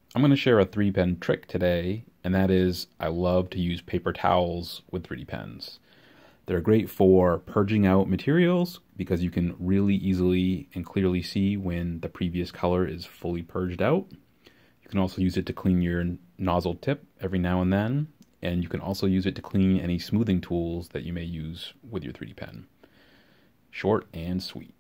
I'm going to share a 3D pen trick today, and that is I love to use paper towels with 3D pens. They're great for purging out materials because you can really easily and clearly see when the previous color is fully purged out. You can also use it to clean your nozzle tip every now and you can also use it to clean any smoothing tools that you may use with your 3D pen. Short and sweet.